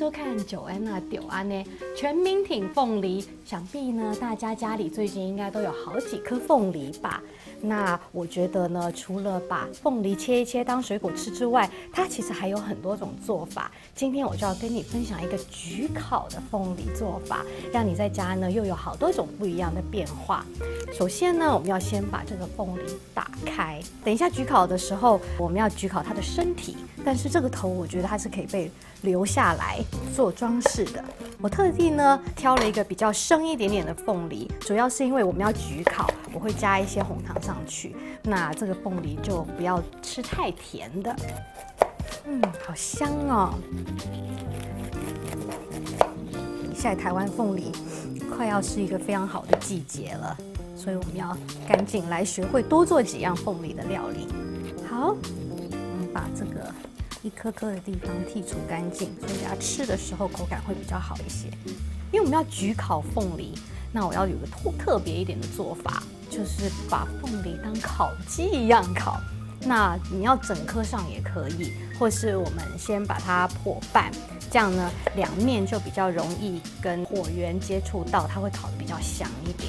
收看Joanna丢安呢全民挺凤梨。想必呢，大家家里最近应该都有好几颗凤梨吧？那我觉得呢，除了把凤梨切一切当水果吃之外，它其实还有很多种做法。今天我就要跟你分享一个焗烤的凤梨做法，让你在家呢又有好多种不一样的变化。首先呢，我们要先把这个凤梨打开。等一下焗烤的时候，我们要焗烤它的身体，但是这个头我觉得它是可以被留下来做装饰的。我特地呢挑了一个比较生一点点的凤梨，主要是因为我们要焗烤，我会加一些红糖上去。那这个凤梨就不要吃太甜的。好香哦！现在台湾凤梨快要是一个非常好的季节了，所以我们要赶紧来学会多做几样凤梨的料理。好，我们把这个一颗颗的地方剔除干净，所以大家吃的时候口感会比较好一些。因为我们要焗烤凤梨，那我要有个特别一点的做法，就是把凤梨当烤鸡一样烤。那你要整颗上也可以，或是我们先把它破半，这样呢两面就比较容易跟火源接触到，它会烤得比较香一点。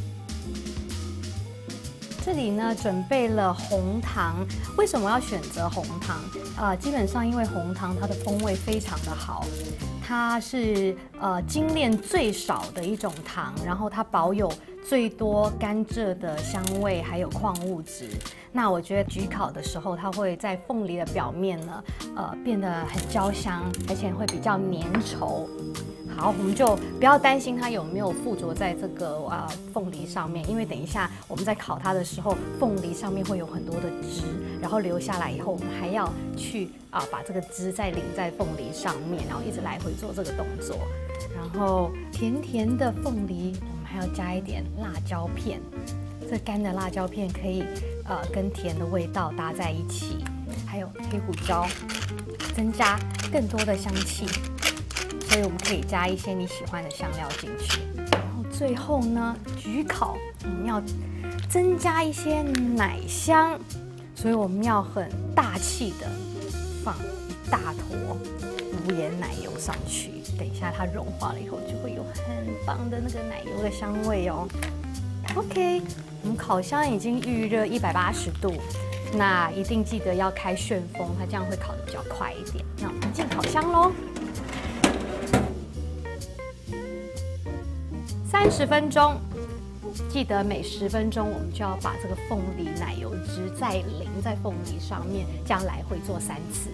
这里呢准备了红糖，为什么要选择红糖？基本上因为红糖它的风味非常的好，它是精炼最少的一种糖，然后它保有最多甘蔗的香味，还有矿物质。那我觉得焗烤的时候，它会在凤梨的表面呢，变得很焦香，而且会比较粘稠。好，我们就不要担心它有没有附着在这个凤梨上面，因为等一下我们在烤它的时候，凤梨上面会有很多的汁，然后留下来以后，我们还要去把这个汁再淋在凤梨上面，然后一直来回做这个动作。然后甜甜的凤梨，我们还要加一点辣椒片，这干的辣椒片可以跟甜的味道搭在一起，还有黑胡椒，增加更多的香气。所以我们可以加一些你喜欢的香料进去，然后最后呢，焗烤我们要增加一些奶香，所以我们要很大气的放一大坨无盐奶油上去。等一下它融化了以后，就会有很棒的那个奶油的香味哦。OK， 我们烤箱已经预热180度，那一定记得要开旋风，它这样会烤得比较快一点。那我们进烤箱喽。30分钟，记得每10分钟我们就要把这个凤梨奶油汁再淋在凤梨上面，这样来回做3次。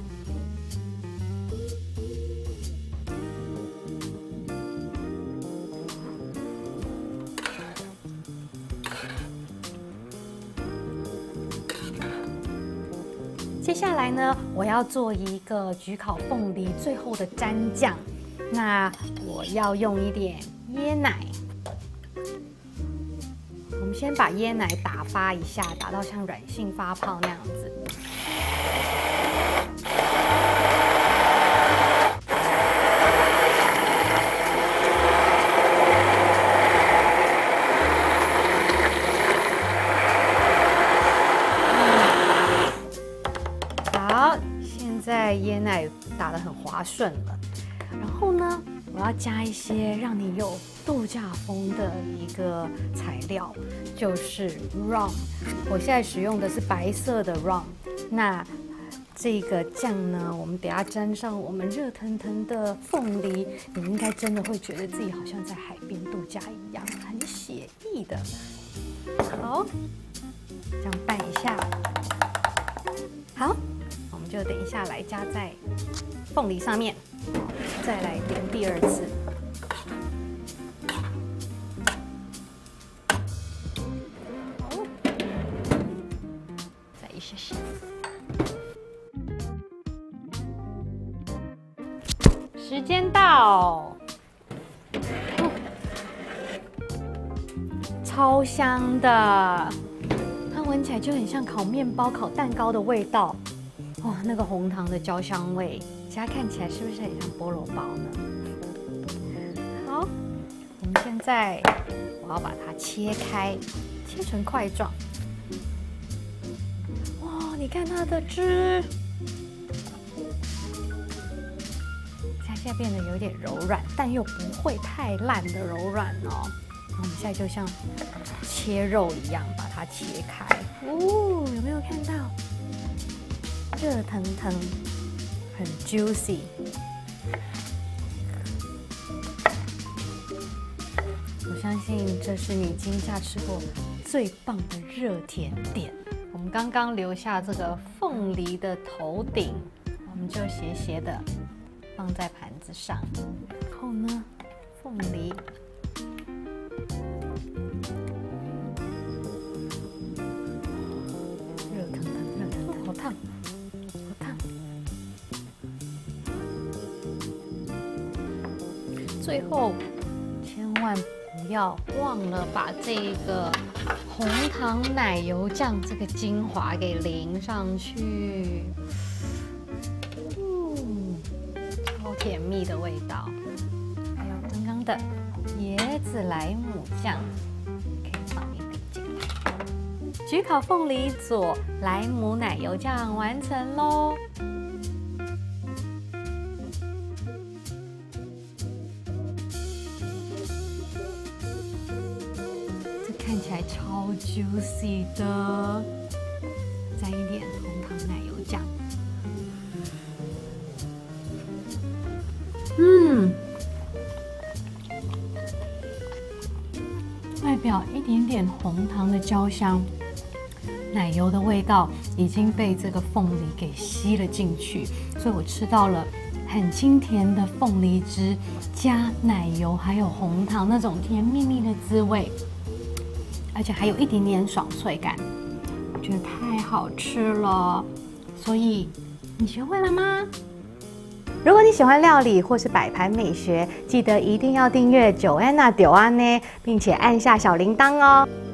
接下来呢，我要做一个焗烤凤梨最后的蘸酱，那我要用一点椰奶。我们先把椰奶打发一下，打到像软性发泡那样子。好，现在椰奶打得很滑顺了。然后呢，我要加一些让你有度假风的一个材料，就是 rum。我现在使用的是白色的 rum。那这个酱呢，我们等下沾上我们热腾腾的凤梨，你应该真的会觉得自己好像在海边度假一样，很写意的。好，这样拌一下。好，我们就等一下来加在凤梨上面。再来点第2次。好，再一些些。时间到，超香的，它闻起来就很像烤面包、烤蛋糕的味道。哦，那个红糖的焦香味。现在看起来是不是很像菠萝包呢？好，我们现在我要把它切开，切成块状。哇，你看它的汁，现在现在变得有点柔软，但又不会太烂的柔软哦。我们现在就像切肉一样把它切开。哦，有没有看到？热腾腾，很 juicy。我相信这是你今夏吃过最棒的热甜点。我们刚刚留下这个凤梨的头顶，我们就斜斜的放在盘子上。然后呢，凤梨。热腾腾，热腾腾，好烫，好烫。最后，千万不要忘了把这个红糖奶油酱这个精华给淋上去，超甜蜜的味道。还有刚刚的椰子莱姆酱，可以放一点进来。焗烤凤梨佐莱姆奶油酱完成喽！看起来超 juicy 的，沾一点红糖奶油酱。外表一点点红糖的焦香，奶油的味道已经被这个凤梨给吸了进去，所以我吃到了很清甜的凤梨汁加奶油还有红糖那种甜蜜蜜的滋味。而且还有一点点爽脆感，我觉得太好吃了。所以你学会了吗？如果你喜欢料理或是摆盘美学，记得一定要订阅 Joanna 丢安呢，并且按下小铃铛哦。